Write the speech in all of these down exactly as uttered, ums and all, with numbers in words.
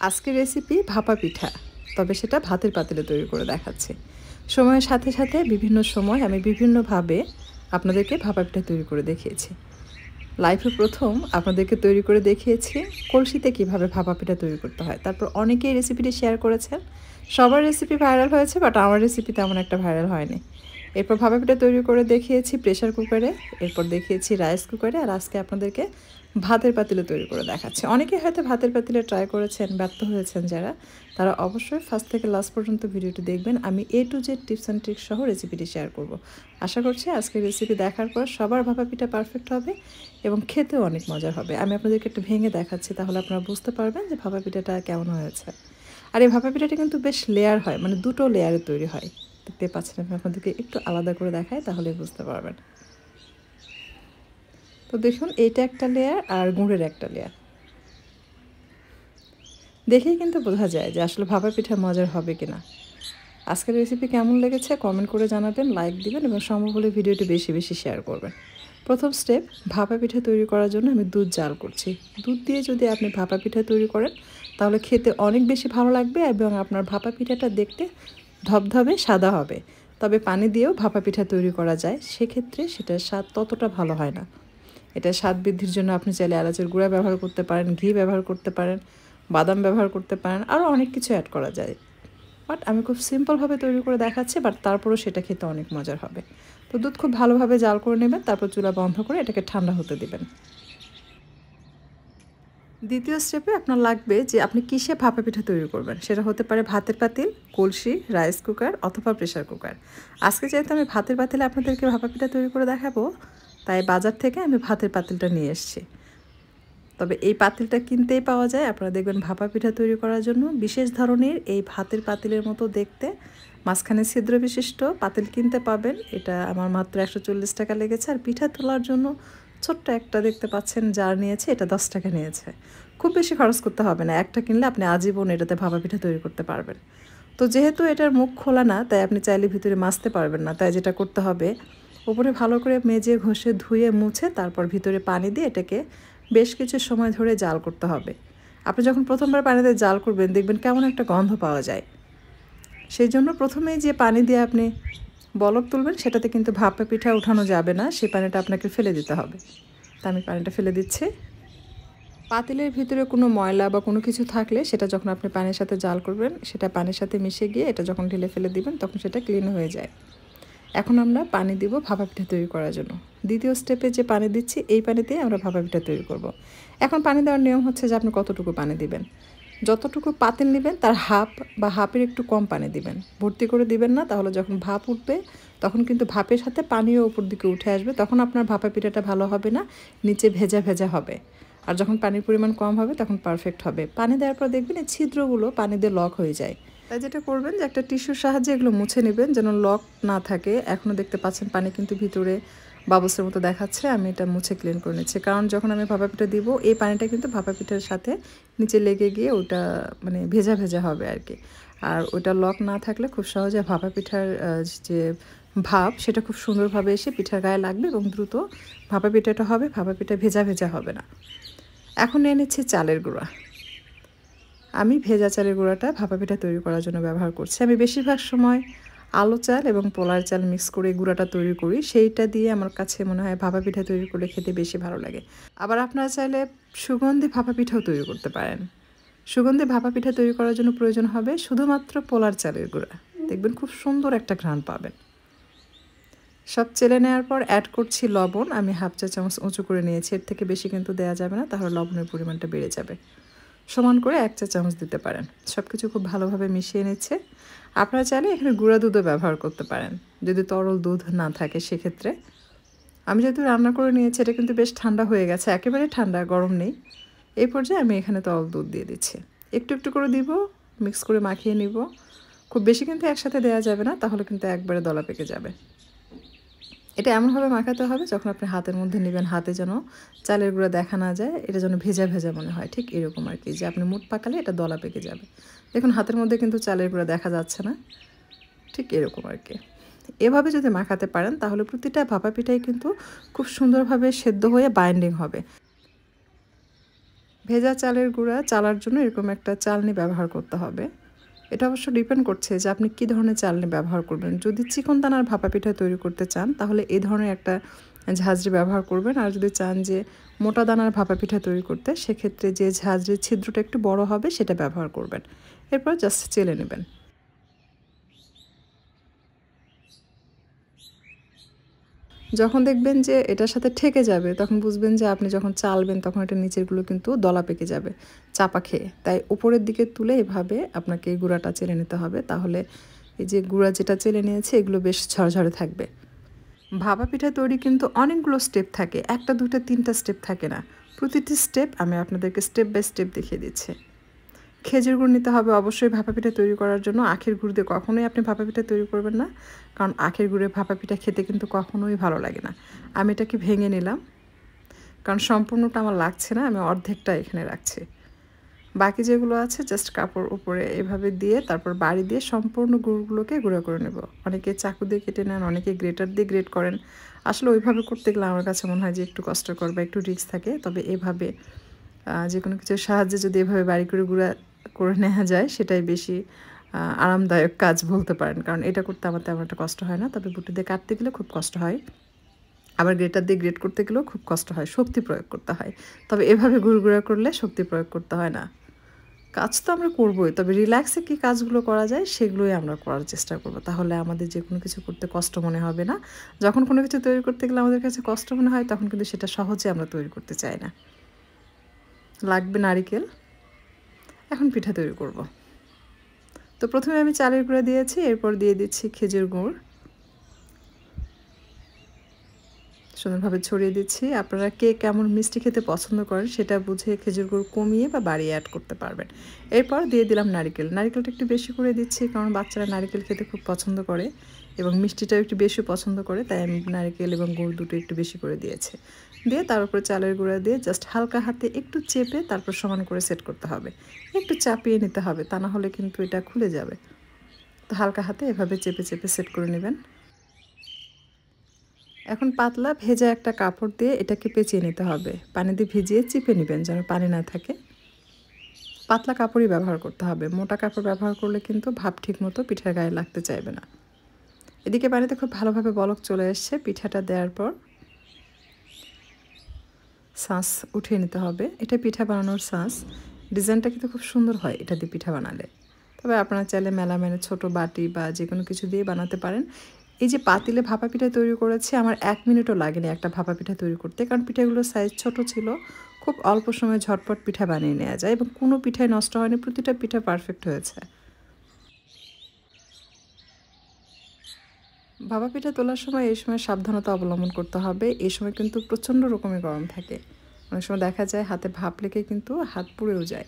আজকের রেসিপি ভাপা পিঠা, তবে সেটা ভাতের পাতিলে তৈরি করে দেখাচ্ছি। সময়ের সাথে সাথে বিভিন্ন সময় আমি বিভিন্নভাবে আপনাদেরকে ভাপা পিঠা তৈরি করে দেখিয়েছি। লাইফে প্রথম আপনাদেরকে তৈরি করে দেখিয়েছি কলসিতে কীভাবে ভাপা পিঠা তৈরি করতে হয়। তারপর অনেকেই রেসিপিটি শেয়ার করেছেন, সবার রেসিপি ভাইরাল হয়েছে, বাট আমার রেসিপি তেমন একটা ভাইরাল হয়নি। এরপর ভাপা পিঠা তৈরি করে দেখিয়েছি প্রেশার কুকারে, এরপর দেখিয়েছি রাইস কুকারে, আর আজকে আপনাদেরকে ভাতের পাতিলে তৈরি করে দেখাচ্ছি। অনেকেই হয়তো ভাতের পাতিলে ট্রাই করেছেন, ব্যর্থ হয়েছেন যারা, তারা অবশ্যই ফার্স্ট থেকে লাস্ট পর্যন্ত ভিডিওটি দেখবেন। আমি A to Z tips and tricks সহ রেসিপিটি শেয়ার করব। আশা করছি আজকের রেসিপি দেখার পর সবার ভাপা পিঠা পারফেক্ট হবে এবং খেতেও অনেক মজার হবে। আমি আপনাদেরকে একটু ভেঙে দেখাচ্ছি, তাহলে আপনারা বুঝতে পারবেন যে ভাপা পিঠাটা কেমন হয়েছে। আর এই ভাপা পিঠাটা কিন্তু বেশ লেয়ার হয়, মানে দুটো লেয়ারে তৈরি হয়। দেখতে পাচ্ছেন, আমি আপনাদেরকে একটু আলাদা করে দেখাই, তাহলে বুঝতে পারবেন। তো দেখুন, এইটা একটা লেয়ার আর গুড়ের একটা লেয়ার, দেখেই কিন্তু বোঝা যায় যে আসলে ভাপা পিঠা মজার হবে কিনা। আজকের রেসিপি কেমন লেগেছে কমেন্ট করে জানাবেন, লাইক দিবেন এবং সম্ভব হলে ভিডিওটি বেশি বেশি শেয়ার করবেন। প্রথম স্টেপ, ভাপা পিঠা তৈরি করার জন্য আমি দুধ জাল করছি। দুধ দিয়ে যদি আপনি ভাপা পিঠা তৈরি করেন তাহলে খেতে অনেক বেশি ভালো লাগবে এবং আপনার ভাপা পিঠাটা দেখতে ধবধবে সাদা হবে। তবে পানি দিয়েও ভাপা পিঠা তৈরি করা যায়, সেক্ষেত্রে সেটার স্বাদ ততটা ভালো হয় না। এটা স্বাদ বৃদ্ধির জন্য আপনি চাইলে এলাচের গুঁড়া ব্যবহার করতে পারেন, ঘি ব্যবহার করতে পারেন, বাদাম ব্যবহার করতে পারেন, আরও অনেক কিছু অ্যাড করা যায়। বাট আমি খুব সিম্পলভাবে তৈরি করে দেখাচ্ছি, বাট তারপরেও সেটা খেতে অনেক মজার হবে। তো দুধ খুব ভালোভাবে জাল করে নেবেন, তারপর চুলা বন্ধ করে এটাকে ঠান্ডা হতে দিবেন। দ্বিতীয় স্টেপে আপনার লাগবে যে আপনি কিসে ভাপা পিঠা তৈরি করবেন। সেটা হতে পারে ভাতের পাতিল, কলসি, রাইস কুকার অথবা প্রেশার কুকার। আজকে যেহেতু আমি ভাতের পাতিলে আপনাদেরকে ভাপা পিঠা তৈরি করে দেখাবো, তাই বাজার থেকে আমি ভাতের পাতিলটা নিয়ে এসেছি। তবে এই পাতিলটা কিনতেই পাওয়া যায়, আপনারা দেখবেন ভাপা পিঠা তৈরি করার জন্য বিশেষ ধরনের এই ভাতের পাতিলের মতো দেখতে মাঝখানে ছিদ্র বিশিষ্ট পাতিল কিনতে পাবেন। এটা আমার মাত্র একশো চল্লিশ টাকা লেগেছে। আর পিঠা তোলার জন্য ছোট্ট একটা দেখতে পাচ্ছেন জার নিয়েছে, এটা দশ টাকা নিয়েছে। খুব বেশি খরচ করতে হবে না, একটা কিনলে আপনি আজীবন এটাতে ভাপা পিঠা তৈরি করতে পারবেন। তো যেহেতু এটার মুখ খোলা না, তাই আপনি চাইলে ভিতরে মাজতে পারবেন না। তাই যেটা করতে হবে, উপরে ভালো করে মেজে ঘষে ধুয়ে মুছে তারপর ভিতরে পানি দিয়ে এটাকে বেশ কিছু সময় ধরে জাল করতে হবে। আপনি যখন প্রথমবার পানিতে জাল করবেন দেখবেন কেমন একটা গন্ধ পাওয়া যায়। সেই জন্য প্রথমেই যে পানি দিয়ে আপনি বলক তুলবেন সেটাতে কিন্তু ভাপা পিঠা উঠানো যাবে না, সেই পানিটা আপনাকে ফেলে দিতে হবে। তা আমি পানিটা ফেলে দিচ্ছি। পাতিলের ভিতরে কোনো ময়লা বা কোনো কিছু থাকলে সেটা যখন আপনি পানির সাথে জাল করবেন, সেটা পানির সাথে মিশে গিয়ে এটা যখন ঢেলে ফেলে দিবেন তখন সেটা ক্লিন হয়ে যায়। এখন আমরা পানি দিব ভাপা পিঠা তৈরি করার জন্য। দ্বিতীয় স্টেপে যে পানি দিচ্ছি, এই পানিতেই আমরা ভাপা পিঠা তৈরি করব। এখন পানি দেওয়ার নিয়ম হচ্ছে যে আপনি কতটুকু পানি দিবেন, যতটুকু পাতিল নেবেন তার হাফ বা হাফের একটু কম পানি দিবেন। ভর্তি করে দিবেন না, তাহলে যখন ভাপ উঠবে তখন কিন্তু ভাপের সাথে পানিও উপর দিকে উঠে আসবে, তখন আপনার ভাপা পিঠাটা ভালো হবে না, নিচে ভেজা ভেজা হবে। আর যখন পানির পরিমাণ কম হবে তখন পারফেক্ট হবে। পানি দেওয়ার পর দেখবেন এই ছিদ্রগুলো পানি দিয়ে লক হয়ে যায়। তাই যেটা করবেন যে একটা টিস্যুর সাহায্যে এগুলো মুছে নেবেন যেন লক না থাকে। এখনও দেখতে পাচ্ছেন পানি কিন্তু ভিতরে বাবুসের মতো দেখাচ্ছে, আমি এটা মুছে ক্লিন করে নিচ্ছি। কারণ যখন আমি ভাপা পিঠা দিব এই পানিটা কিন্তু ভাপা পিঠার সাথে নিচে লেগে গিয়ে ওটা মানে ভেজা ভেজা হবে আর কি। আর ওটা লক না থাকলে খুব সহজে ভাপা পিঠার যে ভাপ সেটা খুব সুন্দরভাবে এসে পিঠার গায়ে লাগবে এবং দ্রুত ভাপা পিঠাটা হবে, ভাপা পিঠা ভেজা ভেজা হবে না। এখন নিয়ে নিচ্ছি চালের গুঁড়া। আমি ভেজা চালের গুঁড়াটা ভাপা পিঠা তৈরি করার জন্য ব্যবহার করছি। আমি বেশিরভাগ সময় আলো চাল এবং পোলার চাল মিক্স করে গুঁড়াটা তৈরি করি, সেইটা দিয়ে আমার কাছে মনে হয় ভাপা পিঠা তৈরি করলে খেতে বেশি ভালো লাগে। আবার আপনারা চাইলে সুগন্ধি ভাপা পিঠাও তৈরি করতে পারেন। সুগন্ধি ভাপা পিঠা তৈরি করার জন্য প্রয়োজন হবে শুধুমাত্র পোলার চালের গুঁড়া, দেখবেন খুব সুন্দর একটা ঘ্রাণ পাবেন। সব চেলে নেওয়ার পর অ্যাড করছি লবণ। আমি হাফ চা চামচ উঁচু করে নিয়েছি, এর থেকে বেশি কিন্তু দেওয়া যাবে না, তাহলে লবণের পরিমাণটা বেড়ে যাবে। সমান করে এক চা চামচ দিতে পারেন। সব কিছু খুব ভালোভাবে মিশিয়ে নিচ্ছে। আপনারা চাইলে এখানে গুঁড়া দুধও ব্যবহার করতে পারেন যদি তরল দুধ না থাকে সেক্ষেত্রে। আমি যেহেতু রান্না করে নিয়েছি, এটা কিন্তু বেশ ঠান্ডা হয়ে গেছে, একেবারে ঠান্ডা, গরম নেই। এই পর্যায়ে আমি এখানে তরল দুধ দিয়ে দিচ্ছি, একটু একটু করে দিব, মিক্স করে মাখিয়ে নিব। খুব বেশি কিন্তু একসাথে দেওয়া যাবে না, তাহলে কিন্তু একবারে দলা পেকে যাবে। এটা এমনভাবে মাখাতে হবে যখন আপনি হাতের মধ্যে নেবেন হাতে যেন চালের গুঁড়া দেখা না যায়, এটা যেন ভেজা ভেজা মনে হয়, ঠিক এরকম আর কি, যে আপনি মুঠ পাকালে এটা দলা পেকে যাবে। দেখুন হাতের মধ্যে কিন্তু চালের গুঁড়া দেখা যাচ্ছে না, ঠিক এরকম আর কি। এভাবে যদি মাখাতে পারেন তাহলে প্রতিটা ভাপা পিঠাই কিন্তু খুব সুন্দরভাবে সেদ্ধ হয়ে বাইন্ডিং হবে। ভেজা চালের গুঁড়া চালার জন্য এরকম একটা চালনি ব্যবহার করতে হবে। এটা অবশ্য ডিপেন্ড করছে যে আপনি কী ধরনের চালনি ব্যবহার করবেন। যদি চিকন দানার ভাপা পিঠা তৈরি করতে চান তাহলে এই ধরনের একটা ঝাঁঝরি ব্যবহার করবেন। আর যদি চান যে মোটা দানার ভাপা পিঠা তৈরি করতে, সেক্ষেত্রে যে ঝাঁঝরির ছিদ্রটা একটু বড় হবে সেটা ব্যবহার করবেন। এরপর জাস্ট চেলে নেবেন। যখন দেখবেন যে এটার সাথে ঠেকে যাবে তখন বুঝবেন যে আপনি যখন চালবেন তখন এটা নিচেরগুলো কিন্তু দলা পেকে যাবে চাপা খেয়ে। তাই উপরের দিকে তুলে এভাবে আপনাকে এই গুঁড়াটা চেলে নিতে হবে। তাহলে এই যে গুঁড়া যেটা চেলে নিয়েছে এগুলো বেশ ঝরঝরে থাকবে। ভাপা পিঠা তৈরি কিন্তু অনেকগুলো স্টেপ থাকে, একটা দুটো তিনটা স্টেপ থাকে না। প্রতিটি স্টেপ আমি আপনাদেরকে স্টেপ বাই স্টেপ দেখিয়ে দিচ্ছি। খেজুর গুড় নিতে হবে অবশ্যই ভাপা পিঠা তৈরি করার জন্য। আখের গুড় দিয়ে কখনোই আপনি ভাপা পিঠা তৈরি করবেন না, কারণ আখের গুড়ে ভাপা পিঠা খেতে কিন্তু কখনোই ভালো লাগে না। আমি এটাকে ভেঙে নিলাম, কারণ সম্পূর্ণটা আমার লাগছে না, আমি অর্ধেকটা এখানে রাখছি। বাকি যেগুলো আছে জাস্ট কাপড় উপরে এভাবে দিয়ে তারপর বাড়ি দিয়ে সম্পূর্ণ গুড়গুলোকে গুঁড়ো করে নেব। অনেকে চাকু দিয়ে কেটে নেন, অনেকে গ্রেটার দিয়ে গ্রেট করেন। আসলে ওইভাবে করতে গেলে আমার কাছে মনে হয় যে একটু কষ্টকর বা একটু রিস্ক থাকে। তবে এভাবে যে কোনো কিছুর সাহায্যে যদি এভাবে বাড়ি করে গুঁড়া করে নেওয়া যায় সেটাই বেশি আরামদায়ক কাজ বলতে পারেন, কারণ এটা করতে আমার তেমন একটা কষ্ট হয় না। তবে বুটি দিয়ে কাটতে গেলে খুব কষ্ট হয়, আবার গ্রেটার দিয়ে গ্রেট করতে গেলেও খুব কষ্ট হয়, শক্তি প্রয়োগ করতে হয়। তবে এভাবে গুড়গুড়া করলে শক্তি প্রয়োগ করতে হয় না। কাজ তো আমরা করবোই, তবে রিল্যাক্সে কী কাজগুলো করা যায় সেগুলোই আমরা করার চেষ্টা করব। তাহলে আমাদের যে কোনো কিছু করতে কষ্ট মনে হবে না। যখন কোনো কিছু তৈরি করতে গেলে আমাদের কাছে কষ্ট মনে হয় তখন কিন্তু সেটা সহজে আমরা তৈরি করতে চাই না। লাগবে নারিকেল। এখন পিঠা তৈরি করব। তো প্রথমে আমি চালের গুঁড়া দিয়েছি, এরপর দিয়ে দিচ্ছি খেজুর গুড়, সুন্দরভাবে ছড়িয়ে দিচ্ছি। আপনারা কে কেমন মিষ্টি খেতে পছন্দ করেন সেটা বুঝে খেজুর গুড় কমিয়ে বা বাড়িয়ে অ্যাড করতে পারবেন। এরপর দিয়ে দিলাম নারিকেল। নারিকেলটা একটু বেশি করে দিচ্ছি, কারণ বাচ্চারা নারিকেল খেতে খুব পছন্দ করে এবং মিষ্টিটাও একটু বেশি পছন্দ করে, তাই আমি নারিকেল এবং গুড় দুটো একটু বেশি করে দিয়েছি। দিয়ে তার উপরে চালের গুঁড়া দিয়ে জাস্ট হালকা হাতে একটু চেপে তারপর সমান করে সেট করতে হবে। একটু চাপিয়ে নিতে হবে, তা না হলে কিন্তু এটা খুলে যাবে। তো হালকা হাতে এভাবে চেপে চেপে সেট করে নেবেন। এখন পাতলা ভেজা একটা কাপড় দিয়ে এটাকে পেঁচিয়ে নিতে হবে। পানি দিয়ে ভিজিয়ে চিপে নেবেন যেন পানি না থাকে। পাতলা কাপড়ই ব্যবহার করতে হবে, মোটা কাপড় ব্যবহার করলে কিন্তু ভাপ ঠিক মতো পিঠার গায়ে লাগতে চাইবে না। এদিকে পানিতে খুব ভালোভাবে বলক চলে এসছে। পিঠাটা দেওয়ার পর শাঁস উঠিয়ে নিতে হবে। এটা পিঠা বানানোর শাঁস। ডিজাইনটা কিন্তু খুব সুন্দর হয় এটা দিয়ে পিঠা বানালে। তবে আপনারা চাইলে মেলামেনে ছোটো বাটি বা যে কোনো কিছু দিয়ে বানাতে পারেন। এই যে পাতিলে ভাপা পিঠা তৈরি করেছি, আমার এক মিনিটও লাগেনি একটা ভাপা পিঠা তৈরি করতে, কারণ পিঠাগুলোর সাইজ ছোট ছিল। খুব অল্প সময়ে ঝটপট পিঠা বানিয়ে নেওয়া যায় এবং কোনো পিঠাই নষ্ট হয়নি, প্রতিটা পিঠা পারফেক্ট হয়েছে। ভাপা পিঠা তোলার সময় এই সময় সাবধানতা অবলম্বন করতে হবে। এই সময় কিন্তু প্রচণ্ড রকমের গরম থাকে, অনেক সময় দেখা যায় হাতে ভাপ লেগে কিন্তু হাত পুড়েও যায়।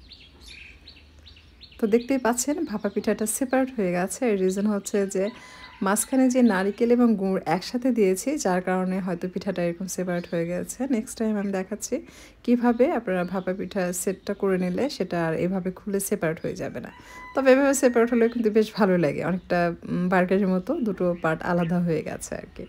তো দেখতেই পাচ্ছেন ভাপা পিঠাটা সেপারেট হয়ে গেছে। এর রিজন হচ্ছে যে মাঝখানে যে নারিকেল এবং গুড় একসাথে দিয়েছি, যার কারণে হয়তো পিঠাটা এরকম সেপারেট হয়ে গেছে। নেক্সট টাইম আমি দেখাচ্ছি কিভাবে আপনারা ভাপা পিঠা সেটটা করে নিলে সেটা আর এভাবে খুলে সেপারেট হয়ে যাবে না। তবে এভাবে সেপারেট হলে কিন্তু বেশ ভালো লাগে, অনেকটা বার্গারের মতো দুটো পার্ট আলাদা হয়ে গেছে আর কি।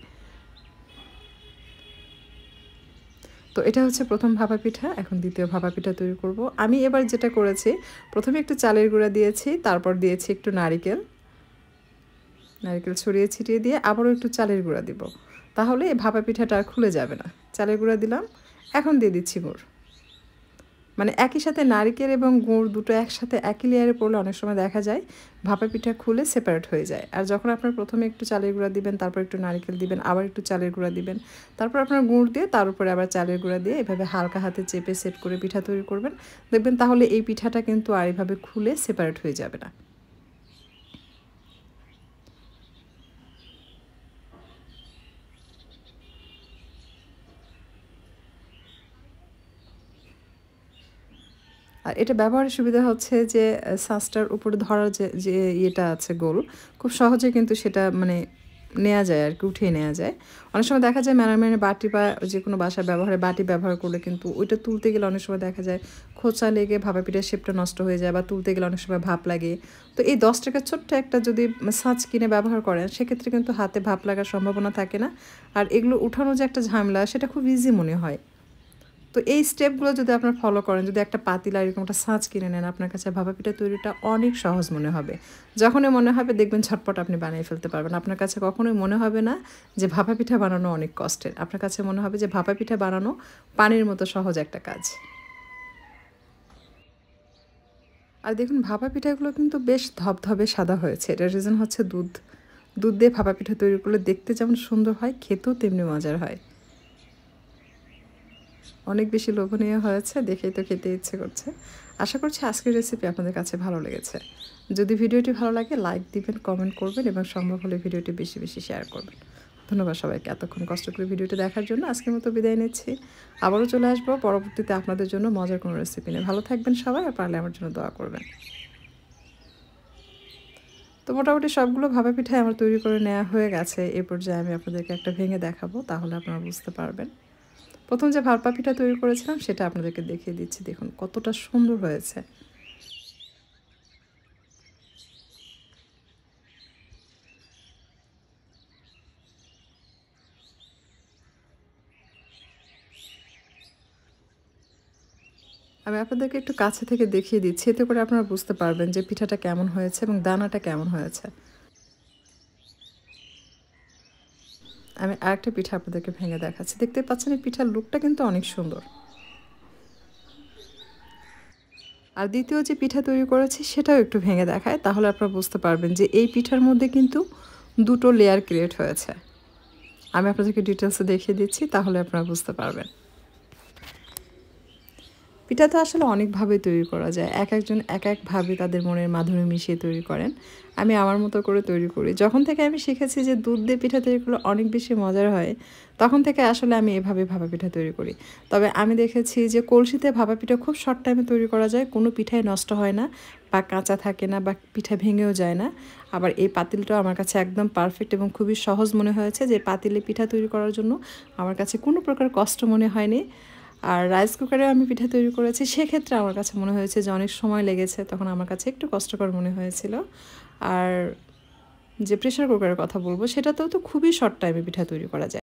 তো এটা হচ্ছে প্রথম ভাপা পিঠা। এখন দ্বিতীয় ভাপা পিঠা তৈরি করব। আমি এবার যেটা করেছি, প্রথমে একটু চালের গুঁড়া দিয়েছি, তারপর দিয়েছি একটু নারিকেল নারিকেল ছড়িয়ে ছিটিয়ে দিয়ে আবারও একটু চালের গুঁড়া দিব, তাহলে এই ভাপা পিঠাটা আর খুলে যাবে না। চালের গুঁড়া দিলাম, এখন দিয়ে দিচ্ছি গুড়। মানে একই সাথে নারিকেল এবং গুড় দুটো একসাথে একই লেয়ারে পড়লে অনেক সময় দেখা যায় ভাপা পিঠা খুলে সেপারেট হয়ে যায়। আর যখন আপনার প্রথমে একটু চালের গুঁড়া দিবেন, তারপর একটু নারিকেল দিবেন, আবার একটু চালের গুঁড়া দিবেন, তারপর আপনার গুড় দিয়ে তার উপরে আবার চালের গুঁড়া দিয়ে এভাবে হালকা হাতে চেপে সেট করে পিঠা তৈরি করবেন, দেখবেন তাহলে এই পিঠাটা কিন্তু আর এভাবে খুলে সেপারেট হয়ে যাবে না। আর এটা ব্যবহারের সুবিধা হচ্ছে যে শাঁসটার উপরে ধরার যে যে ইয়েটা আছে গোল, খুব সহজে কিন্তু সেটা মানে নেওয়া যায় আর কি, উঠিয়ে নেওয়া যায়। অনেক সময় দেখা যায় মেরামেনে বাটি বা যে কোনো বাসায় ব্যবহারে বাটি ব্যবহার করলে কিন্তু ওইটা তুলতে গেলে অনেক সময় দেখা যায় খোঁচা লেগে ভাপা পিঠার শেপটা নষ্ট হয়ে যায়, বা তুলতে গেলে অনেক সময় ভাপ লাগে। তো এই দশ টাকার ছোট্ট একটা যদি ছাঁচ কিনে ব্যবহার করেন, সেক্ষেত্রে কিন্তু হাতে ভাপ লাগার সম্ভাবনা থাকে না। আর এগুলো উঠানো যে একটা ঝামেলা, সেটা খুব ইজি মনে হয়। তো এই স্টেপগুলো যদি আপনারা ফলো করেন, যদি একটা পাতিলা এরকম একটা ছাঁচ কিনে নেন, আপনার কাছে ভাপা পিঠা তৈরিটা অনেক সহজ মনে হবে। যখনই মনে হবে দেখবেন ঝটপট আপনি বানিয়ে ফেলতে পারবেন। আপনার কাছে কখনোই মনে হবে না যে ভাপা পিঠা বানানো অনেক কষ্টের। আপনার কাছে মনে হবে যে ভাপা পিঠা বানানো পানির মতো সহজ একটা কাজ। আর দেখুন ভাপা পিঠাগুলো কিন্তু বেশ ধবধবে সাদা হয়েছে। এটার রিজন হচ্ছে দুধ। দুধ দিয়ে ভাপা পিঠা তৈরি করলে দেখতে যেমন সুন্দর হয়, খেতেও তেমনি মজার হয়। অনেক বেশি লোভনীয় হয়েছে, দেখেই তো খেতে ইচ্ছে করছে। আশা করছি আজকের রেসিপি আপনাদের কাছে ভালো লেগেছে। যদি ভিডিওটি ভালো লাগে লাইক দিবেন, কমেন্ট করবেন এবং সম্ভব হলে ভিডিওটি বেশি বেশি শেয়ার করবেন। ধন্যবাদ সবাইকে এতক্ষণ কষ্ট করে ভিডিওটি দেখার জন্য। আজকের মতো বিদায় নিচ্ছি। আবারও চলে আসবো পরবর্তীতে আপনাদের জন্য মজার কোনো রেসিপি নিয়ে। ভালো থাকবেন সবাই, আর পারলে আমার জন্য দোয়া করবেন। তো মোটামুটি সবগুলো ভাপা পিঠাই আমার তৈরি করে নেওয়া হয়ে গেছে। এ পর্যায়ে আমি আপনাদেরকে একটা ভেঙে দেখাবো, তাহলে আপনারা বুঝতে পারবেন। প্রথম যে ভাপা পিঠা তৈরি করেছিলাম সেটা আপনাদেরকে দেখিয়ে দিচ্ছি। দেখুন কতটা সুন্দর হয়েছে। আমি আপনাদেরকে একটু কাছে থেকে দেখিয়ে দিচ্ছি, এতে করে আপনারা বুঝতে পারবেন যে পিঠাটা কেমন হয়েছে এবং দানাটা কেমন হয়েছে। আমি আরেকটা পিঠা আপনাদেরকে ভেঙে দেখাচ্ছি। দেখতে পাচ্ছেন এই পিঠার লুকটা কিন্তু অনেক সুন্দর। আর দ্বিতীয় যে পিঠা তৈরি করেছি সেটাও একটু ভেঙে দেখায়, তাহলে আপনারা বুঝতে পারবেন যে এই পিঠার মধ্যে কিন্তু দুটো লেয়ার ক্রিয়েট হয়েছে। আমি আপনাদেরকে ডিটেলসে দেখিয়ে দিচ্ছি, তাহলে আপনারা বুঝতে পারবেন। পিঠা তো আসলে অনেকভাবে তৈরি করা যায়, এক একজন এক একভাবে তাদের মনের মাধুরী মিশিয়ে তৈরি করেন। আমি আমার মতো করে তৈরি করি। যখন থেকে আমি শিখেছি যে দুধ দিয়ে পিঠা তৈরি করলে অনেক বেশি মজার হয়, তখন থেকে আসলে আমি এভাবে ভাপা পিঠা তৈরি করি। তবে আমি দেখেছি যে কলসিতে ভাপা পিঠা খুব শর্ট টাইমে তৈরি করা যায়, কোনো পিঠাই নষ্ট হয় না বা কাঁচা থাকে না বা পিঠা ভেঙেও যায় না। আবার এই পাতিলটাও আমার কাছে একদম পারফেক্ট এবং খুবই সহজ মনে হয়েছে, যে পাতিলে পিঠা তৈরি করার জন্য আমার কাছে কোনো প্রকার কষ্ট মনে হয়নি। আর রাইস কুকারেও আমি পিঠা তৈরি করেছি, সেক্ষেত্রে আমার কাছে মনে হয়েছে যে অনেক সময় লেগেছে, তখন আমার কাছে একটু কষ্টকর মনে হয়েছিল। আর যে প্রেশার কুকারের কথা বলবো, সেটাতেও তো খুবই শর্ট টাইমে পিঠা তৈরি করা যায়।